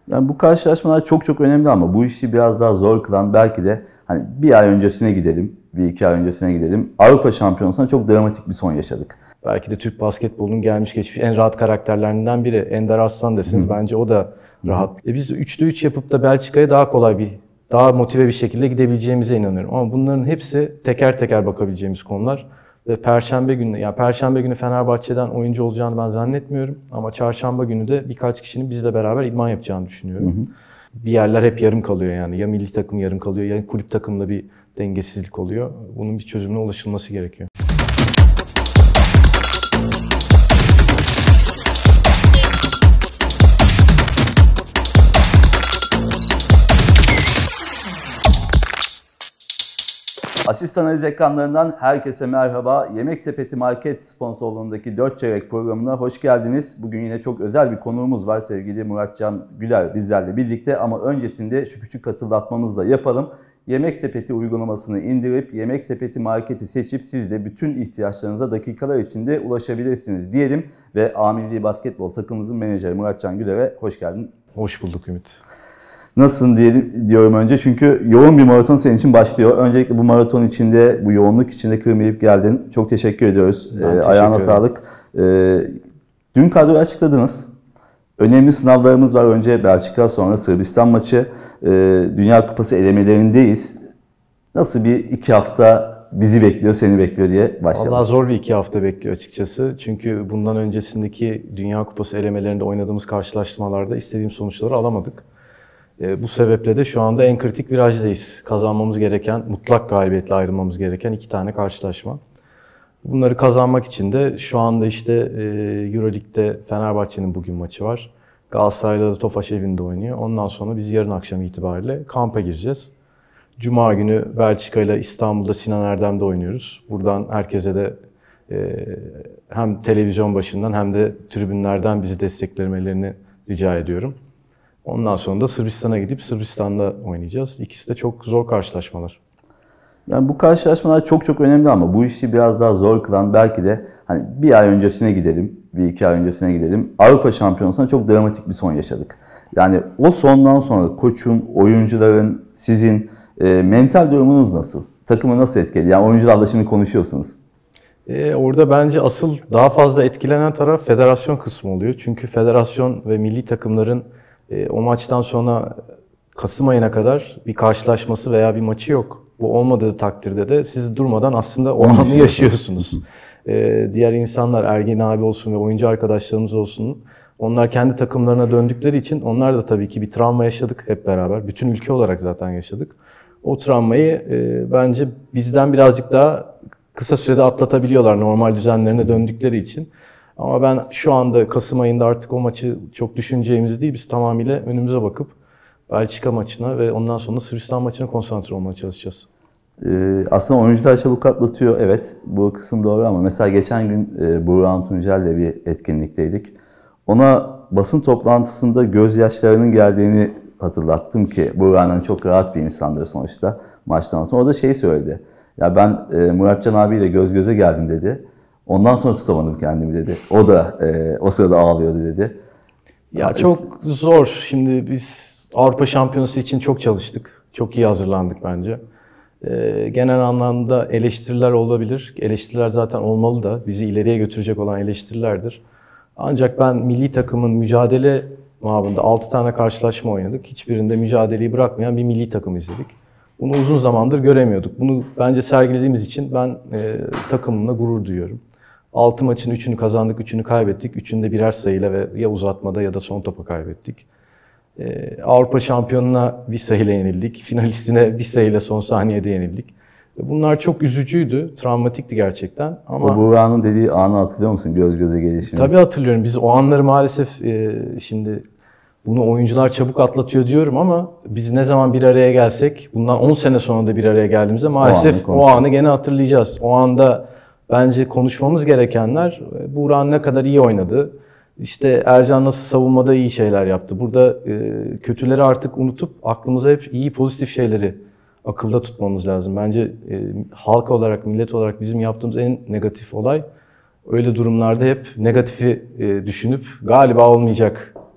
Yani bu karşılaşmalar çok önemli ama bu işi biraz daha zor kılan belki de hani bir ay öncesine gidelim, bir iki ay öncesine gidelim. Avrupa Şampiyonası'na çok dramatik bir son yaşadık. Belki de Türk basketbolunun gelmiş geçmiş en rahat karakterlerinden biri. Ender Aslan desiniz. Bence o da rahat. Biz 3'te 3 yapıp da Belçika'ya daha motive bir şekilde gidebileceğimize inanıyorum. Ama bunların hepsi teker teker bakabileceğimiz konular. Ve Perşembe günü Fenerbahçe'den oyuncu olacağını ben zannetmiyorum. Ama Çarşamba günü de birkaç kişinin bizle beraber idman yapacağını düşünüyorum. Bir yerler hep yarım kalıyor yani. Ya milli takım yarım kalıyor ya kulüp takımda bir dengesizlik oluyor. Bunun bir çözümüne ulaşılması gerekiyor. Asist analiz ekranlarından herkese merhaba. Yemek Sepeti Market sponsorluğundaki 4 Çeyrek programına hoş geldiniz. Bugün yine çok özel bir konuğumuz var. Sevgili Muratcan Güler bizlerle birlikte ama öncesinde şu küçük hatırlatmamızı da yapalım. Yemek Sepeti uygulamasını indirip Yemek Sepeti Market'i seçip siz de bütün ihtiyaçlarınıza dakikalar içinde ulaşabilirsiniz diyelim. Ve A Milli Basketbol takımımızın menajeri Muratcan Güler'e hoş geldin. Hoş bulduk Ümit. Nasılsın diyorum önce çünkü yoğun bir maraton senin için başlıyor. Öncelikle bu maraton içinde, bu yoğunluk içinde kırmayıp geldin. Çok teşekkür ediyoruz. Ayağına sağlık. Dün kadroyu açıkladınız. Önemli sınavlarımız var. Önce Belçika, sonra Sırbistan maçı. Dünya Kupası elemelerindeyiz. Nasıl bir 2 hafta bizi bekliyor, seni bekliyor diye başlayalım. Vallahi zor bir 2 hafta bekliyor açıkçası. Çünkü bundan öncesindeki Dünya Kupası elemelerinde oynadığımız karşılaşmalarda istediğim sonuçları alamadık. Bu sebeple de şu anda en kritik virajdayız. Kazanmamız gereken, mutlak galibiyetle ayrılmamız gereken 2 tane karşılaşma. Bunları kazanmak için de şu anda işte Euroleague'de Fenerbahçe'nin bugün maçı var. Galatasaray'la da Tofaş evinde oynuyor. Ondan sonra biz yarın akşam itibariyle kampa gireceğiz. Cuma günü Belçika ile İstanbul'da Sinan Erdem'de oynuyoruz. Buradan herkese de hem televizyon başından hem de tribünlerden bizi desteklemelerini rica ediyorum. Ondan sonra da Sırbistan'a gidip Sırbistan'da oynayacağız. İkisi de çok zor karşılaşmalar. Yani bu karşılaşmalar çok önemli ama bu işi biraz daha zor kılan belki de hani bir ay öncesine gidelim, bir iki ay öncesine gidelim. Avrupa Şampiyonası'na çok dramatik bir son yaşadık. Yani o sondan sonra koçun, oyuncuların, sizin mental durumunuz nasıl? Takımı nasıl etkiledi? Yani oyuncularla şimdi konuşuyorsunuz. Orada bence asıl daha fazla etkilenen taraf federasyon kısmı oluyor. Çünkü federasyon ve milli takımların o maçtan sonra Kasım ayına kadar bir karşılaşması veya bir maçı yok. Bu olmadığı takdirde de siz durmadan aslında o anı yaşıyorsunuz. Diğer insanlar, Ergin abi olsun ve oyuncu arkadaşlarımız olsun, onlar kendi takımlarına döndükleri için onlar da tabii ki bir travma yaşadık hep beraber. Bütün ülke olarak zaten yaşadık. O travmayı bence bizden birazcık daha kısa sürede atlatabiliyorlar normal düzenlerine döndükleri için. Ama ben şu anda Kasım ayında artık o maçı çok düşüneceğimiz değil, biz tamamıyla önümüze bakıp Belçika maçına ve ondan sonra Sırbistan maçına konsantre olmaya çalışacağız. Aslında oyuncular çabuk atlatıyor, evet bu kısım doğru ama mesela geçen gün Burhan Tuncel'le bir etkinlikteydik. Ona basın toplantısında gözyaşlarının geldiğini hatırlattım ki Burhan'ın çok rahat bir insandır sonuçta maçtan sonra. O da söyledi, ya ben Muratcan abiyle göz göze geldim dedi. Ondan sonra tutamadım kendimi dedi. O da o sırada ağlıyordu dedi. Ya çok zor. Şimdi biz Avrupa Şampiyonası için çok çalıştık. Çok iyi hazırlandık bence. Genel anlamda eleştiriler olabilir. Eleştiriler zaten olmalı da. Bizi ileriye götürecek olan eleştirilerdir. Ancak ben milli takımın mücadele mabında 6 tane karşılaşma oynadık. Hiçbirinde mücadeleyi bırakmayan bir milli takım izledik. Bunu uzun zamandır göremiyorduk. Bunu bence sergilediğimiz için ben takımımla gurur duyuyorum. 6 maçın 3'ünü kazandık, 3'ünü kaybettik. 3'ünde birer sayıyla ve ya uzatmada ya da son topa kaybettik. Avrupa şampiyonuna bir sayıyla yenildik. Finalistine bir sayıyla son saniyede yenildik. Bunlar çok üzücüydü, travmatikti gerçekten. Ama o Buğra'nın dediği anı hatırlıyor musun? Göz göze gelişimiz. Tabii hatırlıyorum. Biz o anları maalesef şimdi bunu oyuncular çabuk atlatıyor diyorum ama biz ne zaman bir araya gelsek, bundan 10 sene sonra da bir araya geldiğimizde maalesef o anı gene hatırlayacağız. O anda bence konuşmamız gerekenler, Buğra ne kadar iyi oynadı, İşte Ercan nasıl savunmada iyi şeyler yaptı. Burada kötüleri artık unutup aklımıza hep iyi, pozitif şeyleri akılda tutmamız lazım. Bence halk olarak, millet olarak bizim yaptığımız en negatif olay, öyle durumlarda hep negatifi düşünüp galiba olmayacak,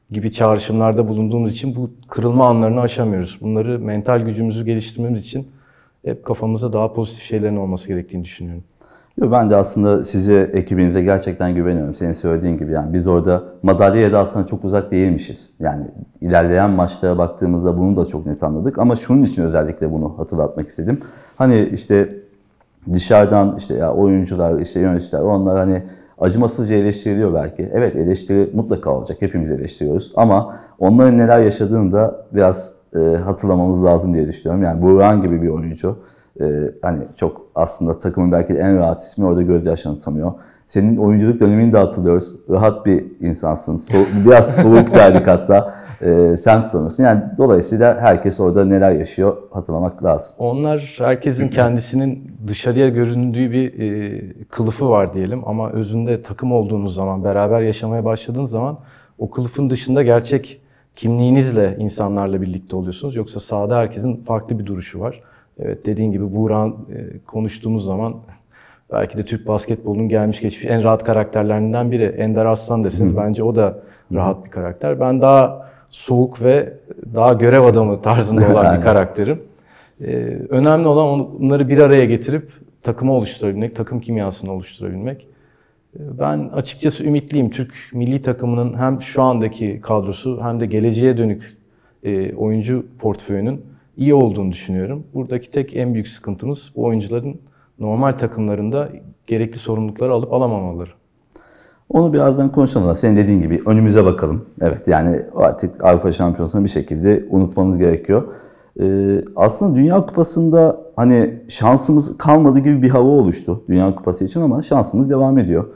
gibi çağrışımlarda bulunduğumuz için bu kırılma anlarını aşamıyoruz. Bunları mental gücümüzü geliştirmemiz için hep kafamızda daha pozitif şeylerin olması gerektiğini düşünüyorum. Ben de aslında size, ekibinize gerçekten güveniyorum. Senin söylediğin gibi yani biz orada madalyaya da aslında çok uzak değilmişiz. Yani ilerleyen maçlara baktığımızda bunu da çok net anladık. Ama şunun için özellikle bunu hatırlatmak istedim. Hani işte dışarıdan işte ya oyuncular, işte yöneticiler, onlar hani acımasızca eleştiriliyor belki. Evet, eleştiri mutlaka olacak. Hepimiz eleştiriyoruz. Ama onların neler yaşadığını da biraz hatırlamamız lazım diye düşünüyorum. Yani Burhan gibi bir oyuncu. Hani çok aslında takımın belki de en rahat ismi, orada gözyaşlarını tutamıyor. Senin oyunculuk dönemini de hatırlıyoruz. Rahat bir insansın. Biraz soğuk derdik hatta. Sen tutamıyorsun. Yani dolayısıyla herkes orada neler yaşıyor hatırlamak lazım. Onlar herkesin kendisinin dışarıya göründüğü bir kılıfı var diyelim. Ama özünde takım olduğunuz zaman, beraber yaşamaya başladığınız zaman o kılıfın dışında gerçek kimliğinizle insanlarla birlikte oluyorsunuz. Yoksa sahada herkesin farklı bir duruşu var. Evet, dediğin gibi Buğra'nın konuştuğumuz zaman belki de Türk basketbolunun gelmiş geçmiş en rahat karakterlerinden biri. Ender Aslan deseniz bence o da rahat bir karakter. Ben daha soğuk ve daha görev adamı tarzında olan bir karakterim. Önemli olan onları bir araya getirip takımı oluşturabilmek, takım kimyasını oluşturabilmek. Ben açıkçası ümitliyim. Türk milli takımının hem şu andaki kadrosu hem de geleceğe dönük oyuncu portföyünün iyi olduğunu düşünüyorum. Buradaki tek en büyük sıkıntımız bu oyuncuların normal takımlarında gerekli sorumlulukları alıp alamamaları. Onu birazdan konuşalım. Senin dediğin gibi önümüze bakalım. Evet, yani artık Avrupa Şampiyonası'nı bir şekilde unutmamız gerekiyor. Aslında Dünya Kupası'nda hani şansımız kalmadı gibi bir hava oluştu Dünya Kupası için, ama şansımız devam ediyor.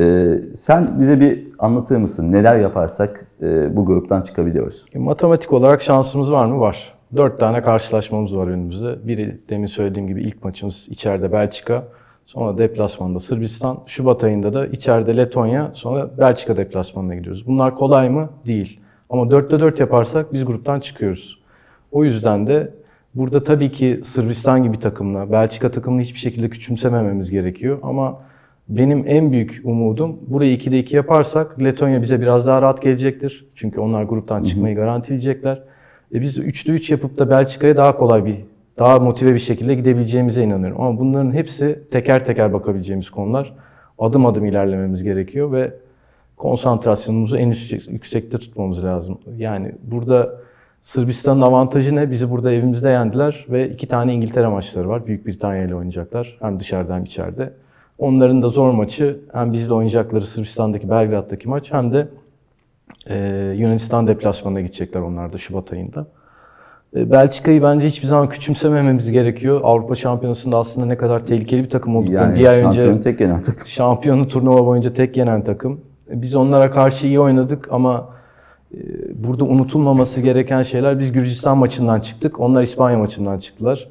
Sen bize bir anlatır mısın? Neler yaparsak bu gruptan çıkabiliyoruz? Matematik olarak şansımız var mı? Var. 4 tane karşılaşmamız var önümüzde. Biri demin söylediğim gibi ilk maçımız içeride Belçika. Sonra deplasmanda Sırbistan. Şubat ayında da içeride Letonya. Sonra Belçika deplasmanına gidiyoruz. Bunlar kolay mı? Değil. Ama 4'te 4 yaparsak biz gruptan çıkıyoruz. O yüzden de burada tabii ki Sırbistan gibi takımla, Belçika takımını hiçbir şekilde küçümsemememiz gerekiyor. Ama benim en büyük umudum, burayı 2'de 2 yaparsak Letonya bize biraz daha rahat gelecektir. Çünkü onlar gruptan çıkmayı garantileyecekler. Biz 3'te 3 yapıp da Belçika'ya daha kolay daha motive bir şekilde gidebileceğimize inanıyorum. Ama bunların hepsi teker teker bakabileceğimiz konular. Adım adım ilerlememiz gerekiyor ve konsantrasyonumuzu en yüksekte tutmamız lazım. Yani burada Sırbistan'ın avantajı ne? Bizi burada evimizde yendiler ve 2 tane İngiltere maçları var. Büyük Britanya ile oynayacaklar. Hem dışarıda hem içeride. Onların da zor maçı hem bizle oynayacakları Sırbistan'daki Belgrad'daki maç hem de Yunanistan deplasmanına gidecekler onlar da Şubat ayında. Belçika'yı bence hiçbir zaman küçümsemememiz gerekiyor. Avrupa Şampiyonası'nda aslında ne kadar tehlikeli bir takım olduklarını Yani bir ay önce şampiyonu tek yenen takım. şampiyonu turnuva boyunca tek yenen takım. Biz onlara karşı iyi oynadık ama burada unutulmaması gereken şeyler, biz Gürcistan maçından çıktık. Onlar İspanya maçından çıktılar.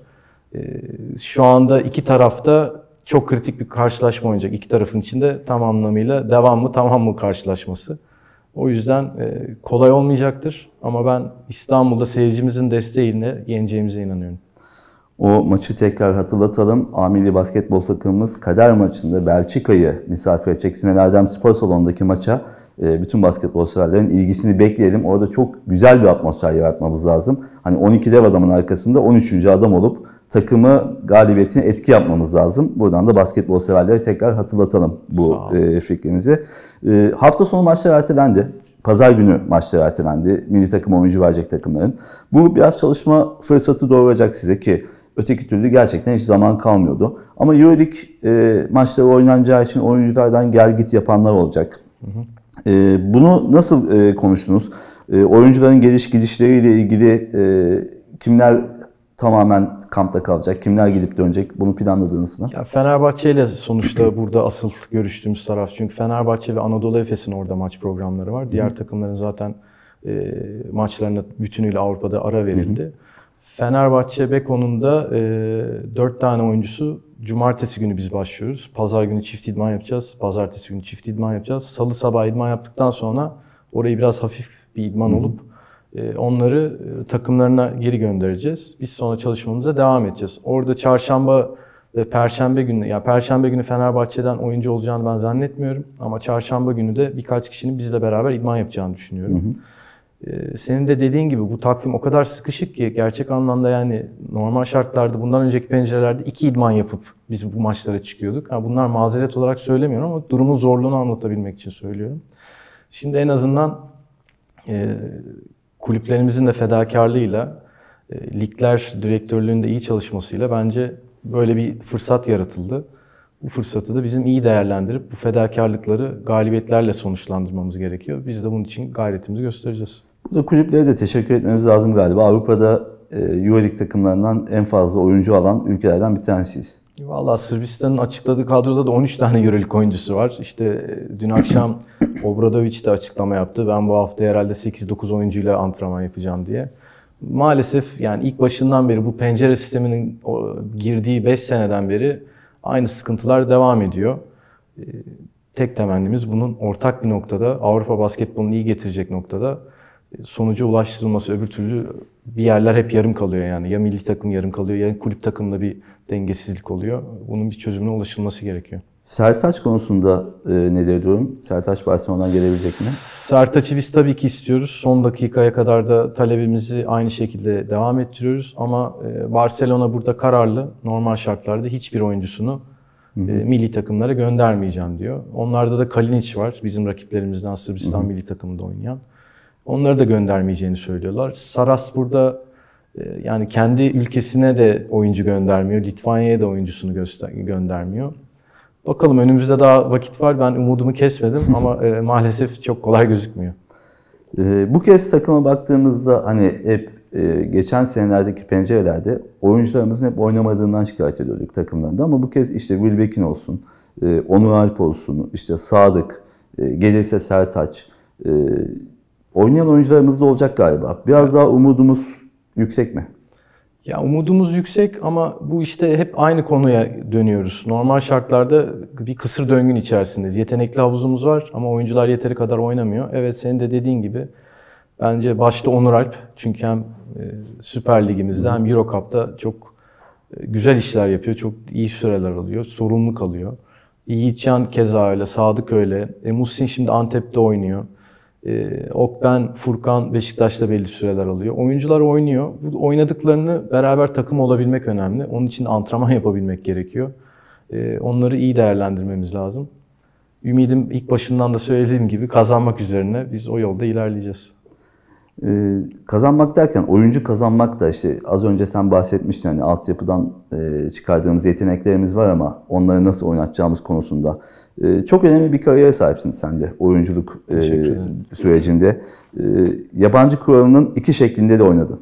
Şu anda iki tarafta çok kritik bir karşılaşma oynayacak. İki tarafın içinde tam anlamıyla devam mı tamam mı karşılaşması. O yüzden kolay olmayacaktır ama ben İstanbul'da seyircimizin desteğiyle yeneceğimize inanıyorum. O maçı tekrar hatırlatalım. A-Milli basketbol takımımız kader maçında Belçika'yı misafir edecek. Sinan Erdem Spor Salonu'ndaki maça bütün basketbol severlerin ilgisini bekleyelim. Orada çok güzel bir atmosfer yaratmamız lazım. Hani 12 dev adamın arkasında 13. adam olup takımı galibiyetine etki yapmamız lazım. Buradan da basketbol severlere tekrar hatırlatalım bu fikrimizi. Hafta sonu maçlar ertelendi. Pazar günü maçlar ertelendi. Milli takım oyuncu verecek takımların. Bu biraz çalışma fırsatı doğuracak size ki öteki türlü gerçekten hiç zaman kalmıyordu. Ama EuroLeague maçları oynanacağı için oyunculardan gel git yapanlar olacak. Bunu nasıl konuştunuz? Oyuncuların geliş gidişleriyle ilgili kimler tamamen kampta kalacak, kimler gidip dönecek, bunu planladınız mı? Ya Fenerbahçe ile sonuçta burada asıl görüştüğümüz taraf. Çünkü Fenerbahçe ve Anadolu Efes'in orada maç programları var. Diğer takımların zaten maçlarına bütünüyle Avrupa'da ara verildi. Fenerbahçe Beko'nun da 4 tane oyuncusu cumartesi günü biz başlıyoruz. Pazar günü çift idman yapacağız. Pazartesi günü çift idman yapacağız. Salı sabah idman yaptıktan sonra orayı biraz hafif bir idman olup onları takımlarına geri göndereceğiz. Biz sonra çalışmamıza devam edeceğiz. Orada çarşamba ve perşembe günü, ya perşembe günü Fenerbahçe'den oyuncu olacağını ben zannetmiyorum. Ama çarşamba günü de birkaç kişinin bizle beraber idman yapacağını düşünüyorum. Senin de dediğin gibi bu takvim o kadar sıkışık ki gerçek anlamda yani normal şartlarda bundan önceki pencerelerde 2 idman yapıp biz bu maçlara çıkıyorduk. Bunlar mazeret olarak söylemiyorum ama durumun zorluğunu anlatabilmek için söylüyorum. Şimdi en azından kulüplerimizin de fedakarlığıyla, ligler direktörlüğünde iyi çalışmasıyla bence böyle bir fırsat yaratıldı. Bu fırsatı da bizim iyi değerlendirip bu fedakarlıkları galibiyetlerle sonuçlandırmamız gerekiyor. Biz de bunun için gayretimizi göstereceğiz. Burada kulüplere de teşekkür etmemiz lazım galiba. Avrupa'da Euroleague takımlarından en fazla oyuncu alan ülkelerden bir tanesiyiz. Vallahi Sırbistan'ın açıkladığı kadroda da 13 tane Euroleague oyuncusu var. İşte dün akşam Obradović de açıklama yaptı. Ben bu hafta herhalde 8-9 oyuncuyla antrenman yapacağım diye. Maalesef yani ilk başından beri bu pencere sisteminin girdiği 5 seneden beri aynı sıkıntılar devam ediyor. Tek temennimiz bunun ortak bir noktada, Avrupa basketbolunu iyi getirecek noktada sonuca ulaştırılması. Öbür türlü bir yerler hep yarım kalıyor yani. Ya milli takım yarım kalıyor ya kulüp takımda bir dengesizlik oluyor. Bunun bir çözümüne ulaşılması gerekiyor. Sertaç konusunda nedir durum? Sertaç Barcelona'dan gelebilecek mi? Sertaç'ı biz tabii ki istiyoruz. Son dakikaya kadar da talebimizi aynı şekilde devam ettiriyoruz. Ama Barcelona burada kararlı. Normal şartlarda hiçbir oyuncusunu milli takımlara göndermeyeceğim diyor. Onlarda da Kalinic var. Bizim rakiplerimizden Sırbistan milli takımında oynayan. Onları da göndermeyeceğini söylüyorlar. Saras burada yani kendi ülkesine de oyuncu göndermiyor. Litvanya'ya da oyuncusunu göndermiyor. Bakalım önümüzde daha vakit var. Ben umudumu kesmedim ama maalesef çok kolay gözükmüyor. Bu kez takıma baktığımızda hani hep geçen senelerdeki pencerelerde oyuncularımızın hep oynamadığından şikayet ediyorduk takımlarında. Ama bu kez işte Wilbekin olsun, Onur Alp olsun, işte Sadık, gelirse Sertaç, oynayan oyuncularımız da olacak galiba. Biraz daha umudumuz yüksek mi? Ya umudumuz yüksek ama bu işte hep aynı konuya dönüyoruz. Normal şartlarda bir kısır döngün içerisindeyiz. Yetenekli havuzumuz var ama oyuncular yeteri kadar oynamıyor. Evet senin de dediğin gibi bence başta Onur Alp çünkü hem Süper Ligimizde hem Euro Cup'ta çok güzel işler yapıyor. Çok iyi süreler alıyor. Sorumluluk alıyor. Yiğitcan keza öyle, Sadık öyle. Muhsin şimdi Antep'te oynuyor. Okben, Furkan Beşiktaş'ta belli süreler alıyor. Oyuncular oynuyor. Bu oynadıklarını beraber takım olabilmek önemli. Onun için antrenman yapabilmek gerekiyor. Onları iyi değerlendirmemiz lazım. Ümidim ilk başından da söylediğim gibi kazanmak üzerine biz o yolda ilerleyeceğiz. Kazanmak derken oyuncu kazanmak da işte az önce sen bahsetmiştin hani altyapıdan çıkardığımız yeteneklerimiz var ama onları nasıl oynatacağımız konusunda çok önemli bir kariyere sahipsin sen de oyunculuk sürecinde. Yabancı kuralının 2 şeklinde de oynadın.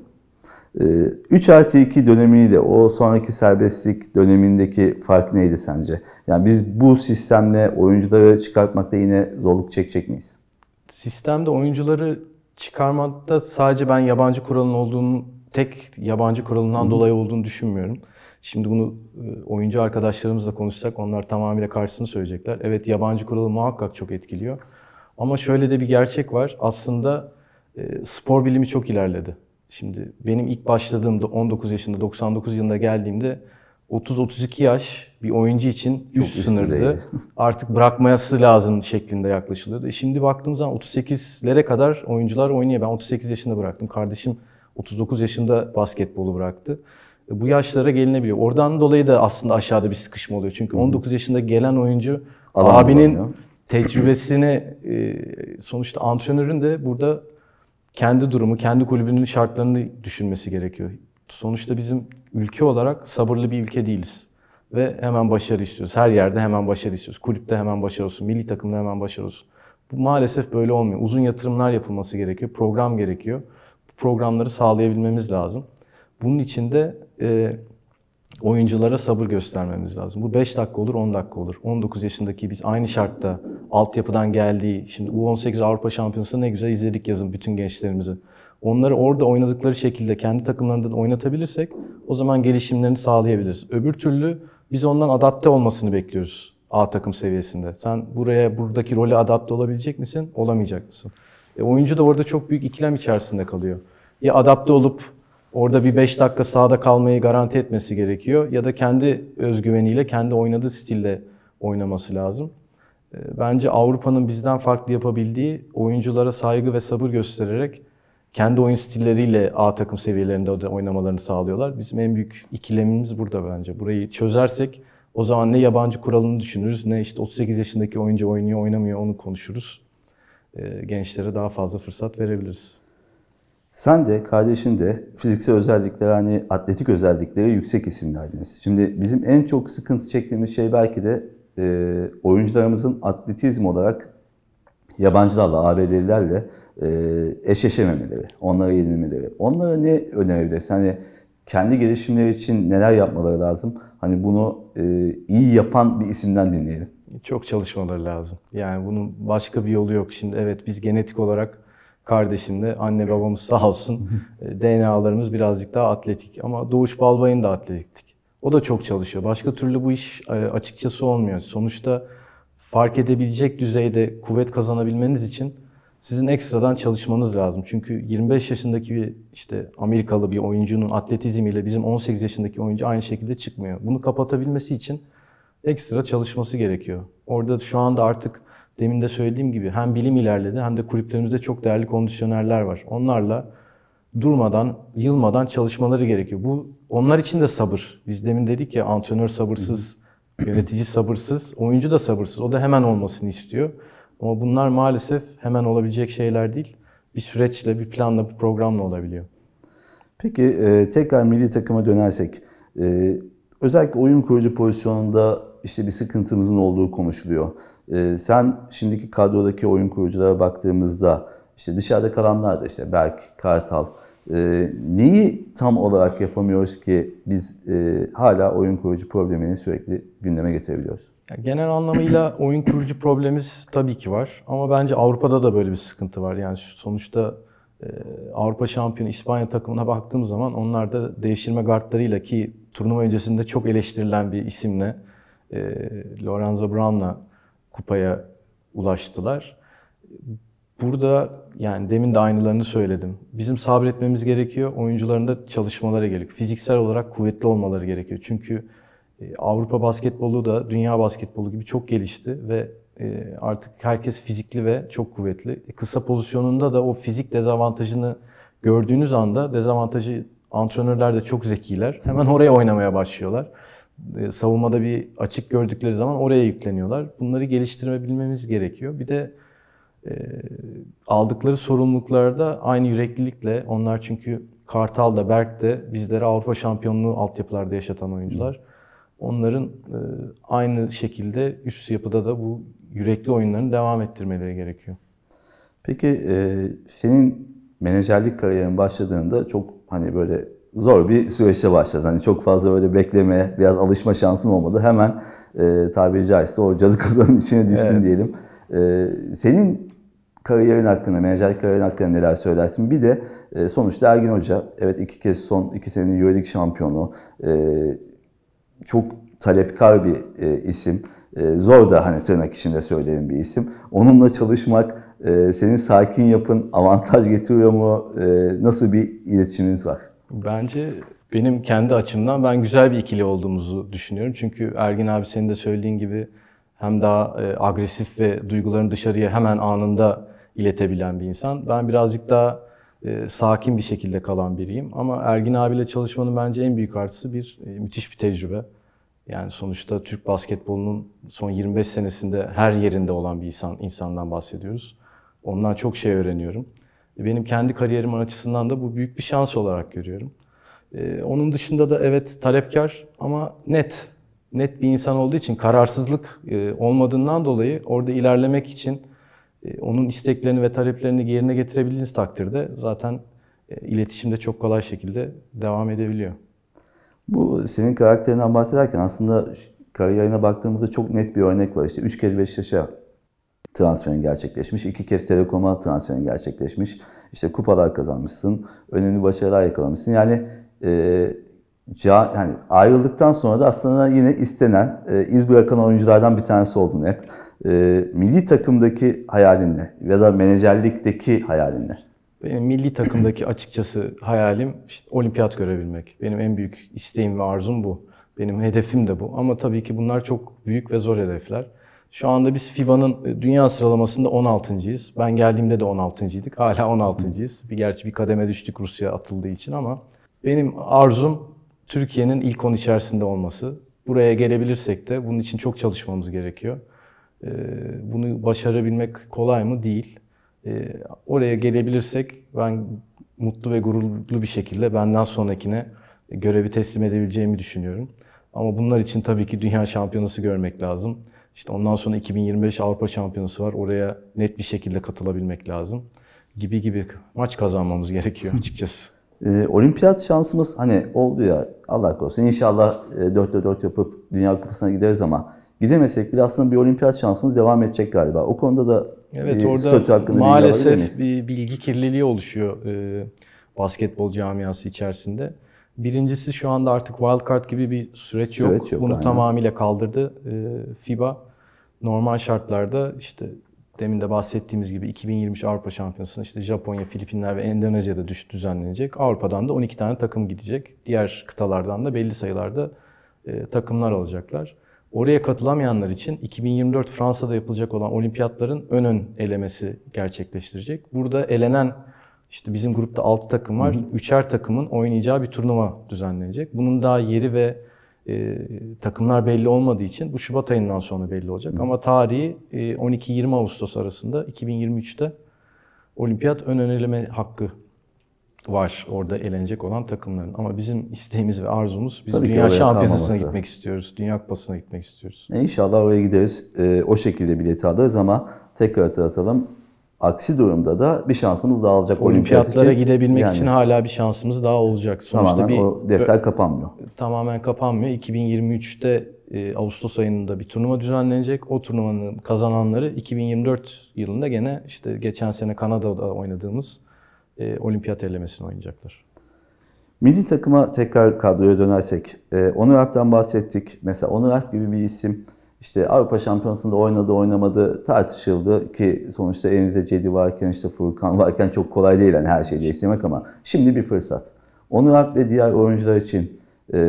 3+2 dönemiyle o sonraki serbestlik dönemindeki fark neydi sence? Yani biz bu sistemle oyuncuları çıkartmakta yine zorluk çekecek miyiz? Sistemde oyuncuları çıkarmakta sadece ben yabancı kuralın olduğunu, tek yabancı kuralından dolayı olduğunu düşünmüyorum. Şimdi bunu oyuncu arkadaşlarımızla konuşsak onlar tamamıyla karşısını söyleyecekler. Evet yabancı kuralı muhakkak çok etkiliyor. Ama şöyle de bir gerçek var. Aslında spor bilimi çok ilerledi. Şimdi benim ilk başladığımda 19 yaşında 99 yılında geldiğimde 30-32 yaş bir oyuncu için üst sınırdı. Artık bırakması lazım şeklinde yaklaşılıyordu. Şimdi baktığım zaman 38'lere kadar oyuncular oynuyor. Ben 38 yaşında bıraktım. Kardeşim 39 yaşında basketbolu bıraktı. Bu yaşlara gelinebiliyor. Oradan dolayı da aslında aşağıda bir sıkışma oluyor. Çünkü 19 yaşında gelen oyuncu abinin tecrübesini sonuçta antrenörün de burada kendi durumu, kendi kulübünün şartlarını düşünmesi gerekiyor. Sonuçta bizim ülke olarak sabırlı bir ülke değiliz. Ve hemen başarı istiyoruz. Her yerde hemen başarı istiyoruz. Kulüpte hemen başarı olsun, milli takımda hemen başarı olsun. Bu maalesef böyle olmuyor. Uzun yatırımlar yapılması gerekiyor, program gerekiyor. Bu programları sağlayabilmemiz lazım. Bunun için de oyunculara sabır göstermemiz lazım. Bu 5 dakika olur, 10 dakika olur. 19 yaşındaki biz aynı şartta altyapıdan geldiği, şimdi U18 Avrupa Şampiyonası'nı ne güzel izledik yazın bütün gençlerimizi. Onları orada oynadıkları şekilde kendi takımlarında da oynatabilirsek o zaman gelişimlerini sağlayabiliriz. Öbür türlü biz ondan adapte olmasını bekliyoruz A takım seviyesinde. Sen buradaki role adapte olabilecek misin, olamayacak mısın? Oyuncu da orada çok büyük ikilem içerisinde kalıyor. Ya adapte olup orada bir 5 dakika sahada kalmayı garanti etmesi gerekiyor ya da kendi özgüveniyle, kendi oynadığı stilde oynaması lazım. Bence Avrupa'nın bizden farklı yapabildiği oyunculara saygı ve sabır göstererek kendi oyun stilleriyle A takım seviyelerinde de oynamalarını sağlıyorlar. Bizim en büyük ikilemimiz burada bence. Burayı çözersek o zaman ne yabancı kuralını düşünürüz, ne işte 38 yaşındaki oyuncu oynuyor, oynamıyor onu konuşuruz. Gençlere daha fazla fırsat verebiliriz. Sen de kardeşin de fiziksel özellikleri hani atletik özellikleri yüksek isimlerdiniz. Şimdi bizim en çok sıkıntı çektiğimiz şey belki de oyuncularımızın atletizm olarak yabancılarla, ABD'lilerle eşleşememeleri, onlara yenilmeleri. Onlara ne önerebilirsin? Hani kendi gelişimleri için neler yapmaları lazım? Hani bunu iyi yapan bir isimden dinleyelim. Çok çalışmaları lazım. Yani bunun başka bir yolu yok. Şimdi evet biz genetik olarak kardeşimle anne babamız sağ olsun DNA'larımız birazcık daha atletik. Ama Doğuş Balbay'ın da atletik. O da çok çalışıyor. Başka türlü bu iş açıkçası olmuyor. Sonuçta fark edebilecek düzeyde kuvvet kazanabilmeniz için sizin ekstradan çalışmanız lazım. Çünkü 25 yaşındaki bir işte Amerikalı bir oyuncunun atletizmiyle bizim 18 yaşındaki oyuncu aynı şekilde çıkmıyor. Bunu kapatabilmesi için ekstra çalışması gerekiyor. Orada şu anda artık demin de söylediğim gibi hem bilim ilerledi hem de kulüplerimizde çok değerli kondisyonerler var. Onlarla durmadan, yılmadan çalışmaları gerekiyor. Bu onlar için de sabır. Biz demin dedik ya antrenör sabırsız, yönetici sabırsız, oyuncu da sabırsız. O da hemen olmasını istiyor. Ama bunlar maalesef hemen olabilecek şeyler değil. Bir süreçle, bir planla, bir programla olabiliyor. Peki tekrar milli takıma dönersek, özellikle oyun kurucu pozisyonunda işte bir sıkıntımızın olduğu konuşuluyor. Sen şimdiki kadrodaki oyun kuruculara baktığımızda işte dışarıda kalanlar da işte Berk, Kartal, neyi tam olarak yapamıyoruz ki biz hala oyun kurucu problemini sürekli gündeme getirebiliyoruz? Yani genel anlamıyla oyun kurucu problemimiz tabii ki var. Ama bence Avrupa'da da böyle bir sıkıntı var. Yani sonuçta Avrupa şampiyonu İspanya takımına baktığım zaman onlar da devşirme gardlarıyla ki turnuva öncesinde çok eleştirilen bir isimle Lorenzo Brown'la kupaya ulaştılar. Burada yani demin de aynılarını söyledim. Bizim sabretmemiz gerekiyor. Oyuncuların da çalışmaları gerekiyor. Fiziksel olarak kuvvetli olmaları gerekiyor. Çünkü Avrupa basketbolu da dünya basketbolu gibi çok gelişti ve artık herkes fizikli ve çok kuvvetli. Kısa pozisyonunda da o fizik dezavantajını gördüğünüz anda dezavantajı antrenörler de çok zekiler. Hemen oraya oynamaya başlıyorlar. Savunmada bir açık gördükleri zaman oraya yükleniyorlar. Bunları geliştirebilmemiz gerekiyor. Bir de aldıkları sorumluluklarda aynı yüreklilikle onlar çünkü Kartal da Berk de bizlere Avrupa şampiyonluğu altyapılarda yaşatan oyuncular. Onların aynı şekilde üst yapıda da bu yürekli oyunlarını devam ettirmeleri gerekiyor. Peki senin menajerlik kariyerin başladığında çok hani böyle zor bir süreçte başladı. Hani çok fazla böyle beklemeye, biraz alışma şansın olmadı. Hemen tabiri caizse o cadı kazanın içine düştün Evet. diyelim. Senin kariyerin hakkında, menajerlik kariyerin hakkında neler söylersin? Bir de sonuçta Ergin Hoca, evet iki kez son 2 senenin Euroleague şampiyonu. Çok talepkar bir isim. Zor da hani tırnak içinde söyleyen bir isim. Onunla çalışmak senin sakin yapın avantaj getiriyor mu? Nasıl bir iletişiminiz var? Bence benim kendi açımdan ben güzel bir ikili olduğumuzu düşünüyorum. Çünkü Ergin abi senin de söylediğin gibi hem daha agresif ve duygularını dışarıya hemen anında iletebilen bir insan. Ben birazcık daha sakin bir şekilde kalan biriyim. Ama Ergin abiyle çalışmanın bence en büyük artısı müthiş bir tecrübe. Yani sonuçta Türk basketbolunun son 25 senesinde her yerinde olan bir insandan bahsediyoruz. Ondan çok şey öğreniyorum. Benim kendi kariyerimin açısından da bu büyük bir şans olarak görüyorum. Onun dışında da evet talepkar ama net bir insan olduğu için kararsızlık olmadığından dolayı orada ilerlemek için onun isteklerini ve taleplerini yerine getirebildiğiniz takdirde zaten iletişimde çok kolay şekilde devam edebiliyor. Bu senin karakterinden bahsederken aslında kariyerine baktığımızda çok net bir örnek var. İşte 3 kez Beşiktaş'a transferin gerçekleşmiş, 2 kez Telekom'a transferin gerçekleşmiş. İşte kupalar kazanmışsın, önemli başarılar yakalamışsın. Yani yani ayrıldıktan sonra da aslında yine istenen, iz bırakan oyunculardan bir tanesi oldun hep. Milli takımdaki hayalin ne? Ya da menajerlikteki hayalin ne? Benim milli takımdaki açıkçası hayalim işte olimpiyat görebilmek. Benim en büyük isteğim ve arzum bu. Benim hedefim de bu. Ama tabii ki bunlar çok büyük ve zor hedefler. Şu anda biz FIBA'nın dünya sıralamasında 16.'yız. Ben geldiğimde de 16.'ydik. Hala 16.'yız. Gerçi bir kademe düştük Rusya atıldığı için ama benim arzum Türkiye'nin ilk 10 içerisinde olması. Buraya gelebilirsek de bunun için çok çalışmamız gerekiyor. Bunu başarabilmek kolay mı? Değil. Oraya gelebilirsek ben mutlu ve gururlu bir şekilde benden sonrakine görevi teslim edebileceğimi düşünüyorum. Ama bunlar için tabii ki dünya şampiyonası görmek lazım. İşte ondan sonra 2025 Avrupa Şampiyonası var. Oraya net bir şekilde katılabilmek lazım. Gibi maç kazanmamız gerekiyor açıkçası. Olimpiyat şansımız hani oldu ya, Allah korusun inşallah 4'te 4 yapıp Dünya Kupası'na gideriz ama gidemesek bile aslında bir olimpiyat şansımız devam edecek galiba. O konuda da evet, orada maalesef bir bilgi kirliliği oluşuyor basketbol camiası içerisinde. Birincisi şu anda artık wildcard gibi bir süreç yok. Bunu aynen. Tamamıyla kaldırdı FIBA. Normal şartlarda işte demin de bahsettiğimiz gibi 2023 Avrupa Şampiyonası'nda işte Japonya, Filipinler ve Endonezya'da düzenlenecek. Avrupa'dan da 12 tane takım gidecek. Diğer kıtalardan da belli sayılarda takımlar alacaklar. Oraya katılamayanlar için 2024 Fransa'da yapılacak olan olimpiyatların ön elemesi gerçekleştirecek. Burada elenen işte bizim grupta 6 takım var. 3'er takımın oynayacağı bir turnuva düzenlenecek. Bunun daha yeri ve takımlar belli olmadığı için bu Şubat ayından sonra belli olacak. Ama tarihi 12-20 Ağustos arasında 2023'te olimpiyat ön eleme hakkı var orada elenecek olan takımların. Ama bizim isteğimiz ve arzumuz biz Dünya Şampiyonası'na gitmek istiyoruz. Dünya Kupası'na gitmek istiyoruz. İnşallah oraya gideriz. O şekilde bileti alırız ama tekrar hatırlatalım. Aksi durumda da bir şansımız daha olacak. Olimpiyatlara gidebilmek için hala bir şansımız daha olacak. Sonuçta tamamen o defter kapanmıyor. Tamamen kapanmıyor. 2023'te Ağustos ayında bir turnuva düzenlenecek. O turnuvanın kazananları 2024 yılında gene işte geçen sene Kanada'da oynadığımız olimpiyat elemesini oynayacaklar. Milli takıma tekrar kadroya dönersek, Onur Alp'ten bahsettik. Mesela Onur Alp gibi bir isim işte Avrupa Şampiyonası'nda oynadı oynamadı tartışıldı ki sonuçta elinizde Cedi varken işte Furkan varken çok kolay değil yani her şeyi değiştirmek ama şimdi bir fırsat. Onur Alp ve diğer oyuncular için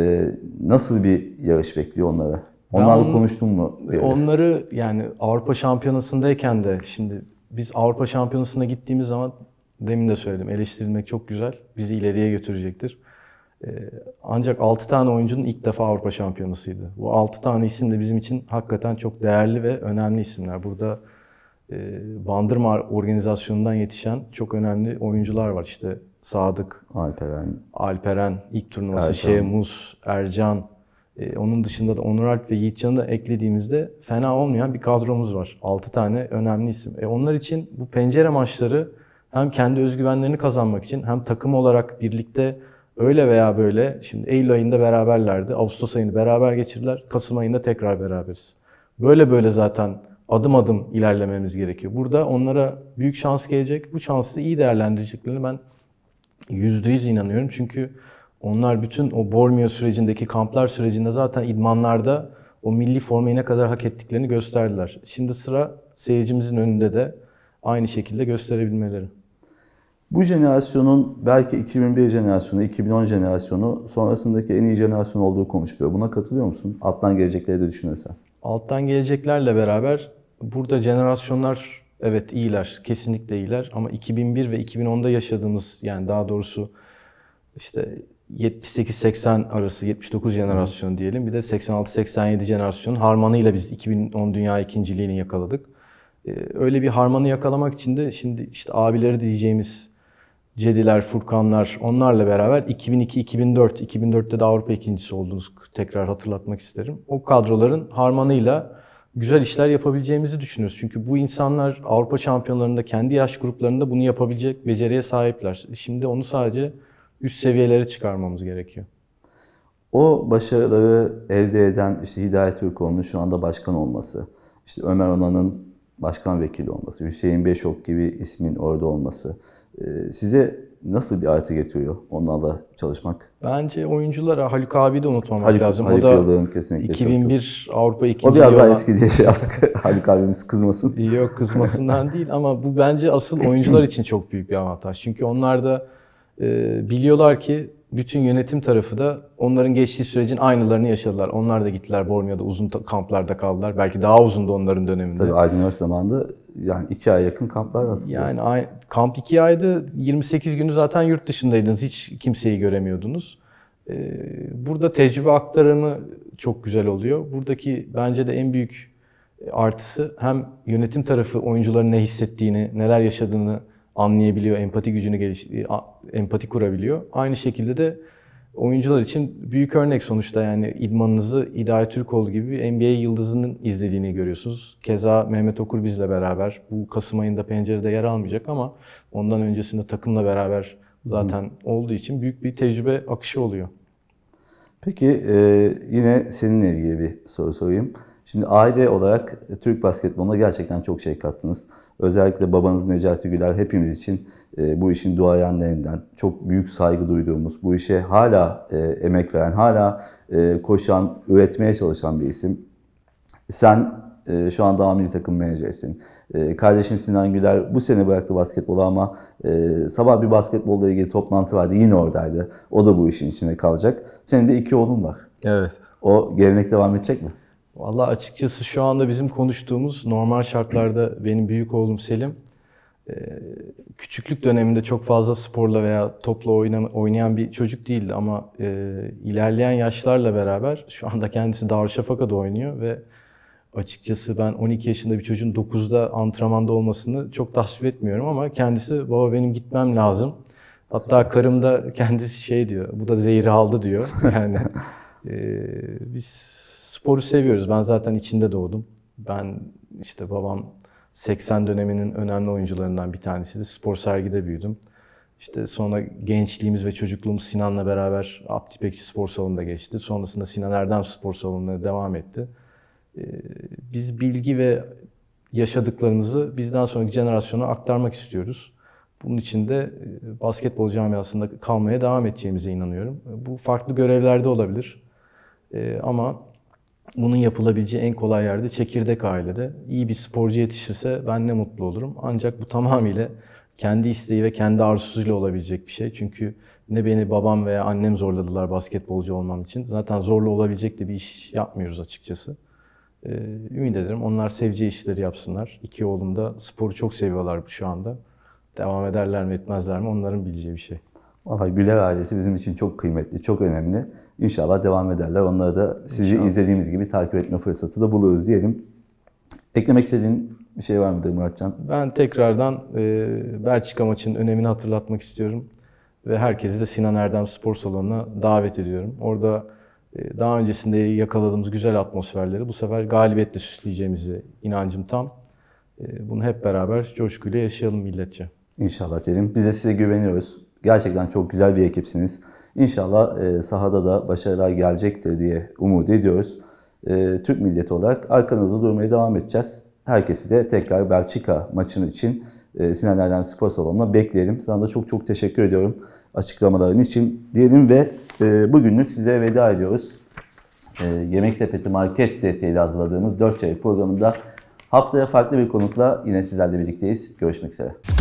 nasıl bir yarış bekliyor onları? Onlarla konuştun mu? Onları yani Avrupa Şampiyonası'ndayken de şimdi biz Avrupa Şampiyonası'na gittiğimiz zaman demin de söyledim eleştirilmek çok güzel. Bizi ileriye götürecektir. Ancak 6 tane oyuncunun ilk defa Avrupa Şampiyonası'ydı. Bu 6 tane isim de bizim için hakikaten çok değerli ve önemli isimler. Burada Bandırma organizasyonundan yetişen çok önemli oyuncular var. İşte Sadık, Alperen ilk turnuvası, Şehmuz, Ercan. Onun dışında da Onur Alp ve Yiğitcan'ı da eklediğimizde fena olmayan bir kadromuz var. 6 tane önemli isim. Onlar için bu pencere maçları hem kendi özgüvenlerini kazanmak için hem takım olarak birlikte öyle veya böyle, şimdi Eylül ayında beraberlerdi, Ağustos ayını beraber geçirdiler, Kasım ayında tekrar beraberiz. Böyle zaten adım adım ilerlememiz gerekiyor. Burada onlara büyük şans gelecek, bu şansı iyi değerlendireceklerini ben %100 inanıyorum. Çünkü onlar bütün o Bormio sürecindeki, kamplar sürecinde zaten idmanlarda o milli formayı ne kadar hak ettiklerini gösterdiler. Şimdi sıra seyircimizin önünde de aynı şekilde gösterebilmeleri. Bu jenerasyonun belki 2001 jenerasyonu, 2010 jenerasyonu sonrasındaki en iyi jenerasyon olduğu konuşuluyor. Buna katılıyor musun? Alttan gelecekleri de düşünürsen. Alttan geleceklerle beraber burada jenerasyonlar evet iyiler, kesinlikle iyiler. Ama 2001 ve 2010'da yaşadığımız yani daha doğrusu işte 78-80 arası 79 jenerasyon diyelim. Bir de 86-87 jenerasyon harmanıyla biz 2010 Dünya ikinciliğini yakaladık. Öyle bir harmanı yakalamak için de şimdi işte abileri diyeceğimiz Cediler, Furkanlar onlarla beraber 2002-2004, 2004'te de Avrupa ikincisi olduğunuz tekrar hatırlatmak isterim. O kadroların harmanıyla güzel işler yapabileceğimizi düşünüyoruz. Çünkü bu insanlar Avrupa şampiyonlarında kendi yaş gruplarında bunu yapabilecek beceriye sahipler. Şimdi onu sadece üst seviyelere çıkarmamız gerekiyor. O başarıları elde eden işte Hidayet Türkoğlu'nun şu anda başkan olması, işte Ömer Onan'ın başkan vekili olması, Hüseyin Beşok gibi ismin orada olması size nasıl bir artı getiriyor onlarla çalışmak? Bence oyunculara Haluk abi de unutmamak lazım. Haluk o da Yıldırım kesinlikle 2001 Avrupa ikinciliği olan... O biraz daha eski diye şey yaptık. Haluk abimiz kızmasın. Yok kızmasından değil ama bu bence asıl oyuncular için çok büyük bir avantaj. Çünkü onlar da biliyorlar ki bütün yönetim tarafı da onların geçtiği sürecin aynılarını yaşadılar. Onlar da gittiler Borneo'da uzun kamplarda kaldılar. Belki daha uzundu onların döneminde. Tabii Aydın Üniversitesi zamanında yani 2 ay yakın kamplar var. Yani kamp 2 aydı. 28 günü zaten yurt dışındaydınız. Hiç kimseyi göremiyordunuz. Burada tecrübe aktarımı çok güzel oluyor. Buradaki bence de en büyük artısı hem yönetim tarafı oyuncuların ne hissettiğini, neler yaşadığını anlayabiliyor, empati kurabiliyor. Aynı şekilde de oyuncular için büyük örnek sonuçta, yani idmanınızı Hidayet Türkoğlu gibi bir NBA yıldızının izlediğini görüyorsunuz. Keza Mehmet Okur bizle beraber. Bu Kasım ayında pencerede yer almayacak ama ondan öncesinde takımla beraber zaten olduğu için büyük bir tecrübe akışı oluyor. Peki yine seninle ilgili bir soru sorayım. Şimdi aile olarak Türk basketboluna gerçekten çok şey kattınız. Özellikle babanız Necati Güler hepimiz için bu işin duayenlerinden, çok büyük saygı duyduğumuz, bu işe hala emek veren, hala koşan, üretmeye çalışan bir isim. Sen şu anda A milli takım menajerisin. Kardeşim Sinan Güler bu sene bıraktı basketbolu ama sabah bir basketbolla ilgili toplantı vardı, yine oradaydı. O da bu işin içine kalacak. Senin de 2 oğlun var. Evet. O gelenek devam edecek mi? Vallahi açıkçası şu anda bizim konuştuğumuz normal şartlarda benim büyük oğlum Selim küçüklük döneminde çok fazla sporla veya topla oynayan bir çocuk değildi ama ilerleyen yaşlarla beraber şu anda kendisi Darüşşafaka'da oynuyor ve açıkçası ben 12 yaşında bir çocuğun 9'da antrenmanda olmasını çok tasvip etmiyorum ama kendisi baba benim gitmem lazım. Hatta karım da kendisi şey diyor, bu da zehri aldı diyor. Yani biz sporu seviyoruz. Ben zaten içinde doğdum. Ben işte babam 80 döneminin önemli oyuncularından bir tanesiydi. Spor sergide büyüdüm. İşte sonra gençliğimiz ve çocukluğumuz Sinan'la beraber Abdi İpekçi Spor Salonu'nda geçti. Sonrasında Sinan Erdem Spor Salonu'na devam etti. Biz bilgi ve yaşadıklarımızı bizden sonraki jenerasyona aktarmak istiyoruz. Bunun için de basketbol camiasında kalmaya devam edeceğimize inanıyorum. Bu farklı görevlerde olabilir. Ama bunun yapılabileceği en kolay yerde çekirdek ailede. İyi bir sporcu yetişirse ben ne mutlu olurum. Ancak bu tamamıyla kendi isteği ve kendi arzusuyla olabilecek bir şey. Çünkü ne beni babam veya annem zorladılar basketbolcu olmam için. Zaten zorla olabilecek de bir iş yapmıyoruz açıkçası. Ümit ederim onlar seveceği işleri yapsınlar. 2 oğlum da sporu çok seviyorlar şu anda. Devam ederler mi etmezler mi onların bileceği bir şey. Vallahi Güler ailesi bizim için çok kıymetli, çok önemli. İnşallah devam ederler. Onları da sizi İnşallah. izlediğimiz gibi takip etme fırsatı da buluruz diyelim. Eklemek istediğin bir şey var mıdır Muratcan? Ben tekrardan Belçika maçının önemini hatırlatmak istiyorum. Ve herkesi de Sinan Erdem Spor Salonu'na davet ediyorum. Orada daha öncesinde yakaladığımız güzel atmosferleri bu sefer galibiyetle süsleyeceğimize inancım tam. Bunu hep beraber coşkuyla yaşayalım milletçe. İnşallah diyelim. Biz de size güveniyoruz. Gerçekten çok güzel bir ekipsiniz. İnşallah sahada da başarılar gelecektir diye umut ediyoruz. Türk milleti olarak arkanızda durmaya devam edeceğiz. Herkesi de tekrar Belçika maçının için Sinan Erdem Spor Salonu'na bekleyelim. Sana da çok çok teşekkür ediyorum açıklamaların için diyelim ve bugünlük size veda ediyoruz. Yemek Sepeti Market desteğiyle hazırladığımız 4 çeyrek programında haftaya farklı bir konukla yine sizlerle birlikteyiz. Görüşmek üzere.